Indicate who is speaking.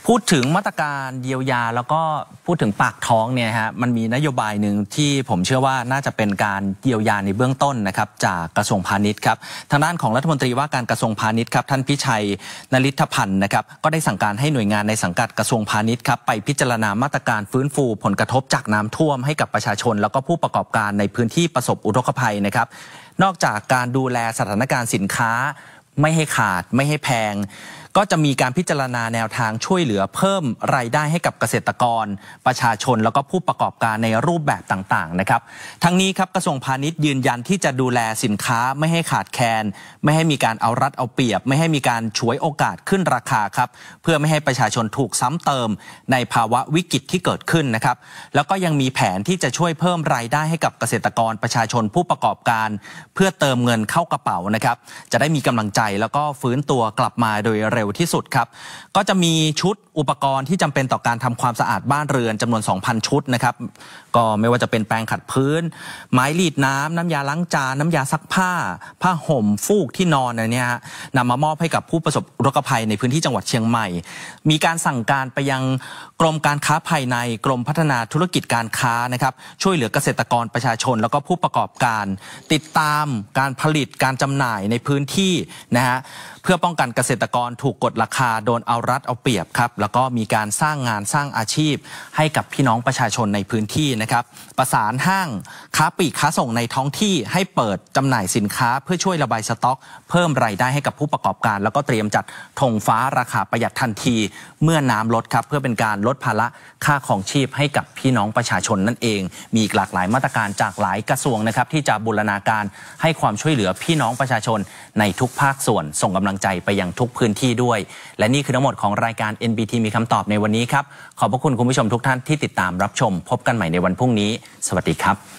Speaker 1: พูดถึงมาตรการเยียวยาแล้วก็พูดถึงปากท้องเนี่ยฮะมันมีนโยบายหนึ่งที่ผมเชื่อว่าน่าจะเป็นการเยียวยาในเบื้องต้นนะครับจากกระทรวงพาณิชย์ครับทางด้านของรัฐมนตรีว่าการกระทรวงพาณิชย์ครับท่านพิชัยนฤทธพันธ์นะครับก็ได้สั่งการให้หน่วยงานในสังกัดกระทรวงพาณิชย์ครับไปพิจารณามาตรการฟื้นฟูผลกระทบจากน้ำท่วมให้กับประชาชนแล้วก็ผู้ประกอบการในพื้นที่ประสบอุทกภัยนะครับนอกจากการดูแลสถานการณ์สินค้าไม่ให้ขาดไม่ให้แพงก็จะมีการพิจารณาแนวทางช่วยเหลือเพิ่มรายได้ให้กับเกษตรกรประชาชนแล้วก็ผู้ประกอบการในรูปแบบต่างๆนะครับทั้งนี้ครับกระทรวงพาณิชย์ยืนยันที่จะดูแลสินค้าไม่ให้ขาดแคลนไม่ให้มีการเอารัดเอาเปรียบไม่ให้มีการฉวยโอกาสขึ้นราคาครับเพื่อไม่ให้ประชาชนถูกซ้ำเติมในภาวะวิกฤตที่เกิดขึ้นนะครับแล้วก็ยังมีแผนที่จะช่วยเพิ่มรายได้ให้กับเกษตรกรประชาชนผู้ประกอบการเพื่อเติมเงินเข้ากระเป๋านะครับจะได้มีกำลังใจแล้วก็ฟื้นตัวกลับมาโดยเร็วที่สุดครับก็จะมีชุดอุปกรณ์ที่จำเป็นต่อการทำความสะอาดบ้านเรือนจำนวน 2,000 ชุดนะครับก็ไม่ว่าจะเป็นแปรงขัดพื้นไม้รีดน้ำน้ำยาล้างจานน้ำยาซักผ้าผ้าห่มฟูกที่นอนอะไรเนี่ยนำมามอบให้กับผู้ประสบอุทกภัยในพื้นที่จังหวัดเชียงใหม่มีการสั่งการไปยังกรมการค้าภายในกรมพัฒนาธุรกิจการค้านะครับช่วยเหลือเกษตรกรประชาชนแล้วก็ผู้ประกอบการติดตามการผลิตการจำหน่ายในพื้นที่นะฮะเพื่อป้องกันเกษตรกรถูกกดราคาโดนเอารัดเอาเปรียบครับแล้วก็มีการสร้างงานสร้างอาชีพให้กับพี่น้องประชาชนในพื้นที่นะครับประสานห้างค้าปลีกค้าส่งในท้องที่ให้เปิดจำหน่ายสินค้าเพื่อช่วยระบายสต็อกเพิ่มรายได้ให้กับผู้ประกอบการแล้วก็เตรียมจัดธงฟ้าราคาประหยัดทันทีเมื่อน้ำลดครับเพื่อเป็นการลดภาระค่าของชีพให้กับพี่น้องประชาชนนั่นเองมีอีกหลากหลายมาตรการจากหลายกระทรวงนะครับที่จะบูรณาการให้ความช่วยเหลือพี่น้องประชาชนในทุกภาคส่วนส่งกำลังใจไปยังทุกพื้นที่ด้วยและนี่คือทั้งหมดของรายการ NBT มีคำตอบในวันนี้ครับขอบพระคุณคุณผู้ชมทุกท่านที่ติดตามรับชมพบกันใหม่ในวันพรุ่งนี้สวัสดีครับ